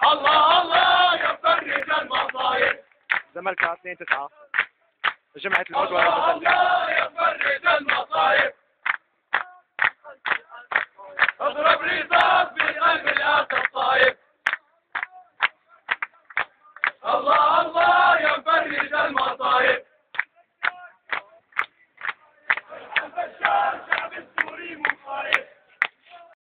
الله الله يفرج المصايب. زملكاوي 2-9 جمعة الموت الله الله يفرج المصايب. اضرب ريزة